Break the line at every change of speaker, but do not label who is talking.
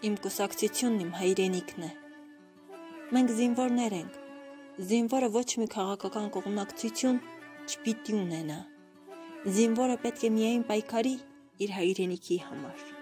Իմ կուսակցությունն իմ հայրենիքն է։ Մենք զինվորներ ենք։ Զինվորը ոչ մի քաղաքական կողմնակցություն չպիտի ունենա։ Զինվորը պետք է միայն պայքարի իր հայրենիքի համար։